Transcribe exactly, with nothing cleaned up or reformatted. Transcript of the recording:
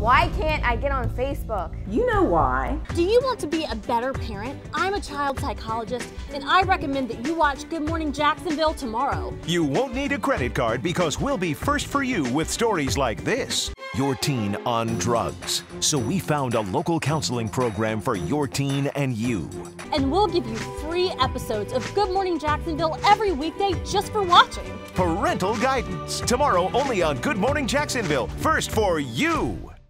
Why can't I get on Facebook? You know why. Do you want to be a better parent? I'm a child psychologist, and I recommend that you watch Good Morning Jacksonville tomorrow. You won't need a credit card because we'll be first for you with stories like this. Your teen on drugs. So we found a local counseling program for your teen and you. And we'll give you three episodes of Good Morning Jacksonville every weekday just for watching. Parental Guidance. Tomorrow only on Good Morning Jacksonville. First for you.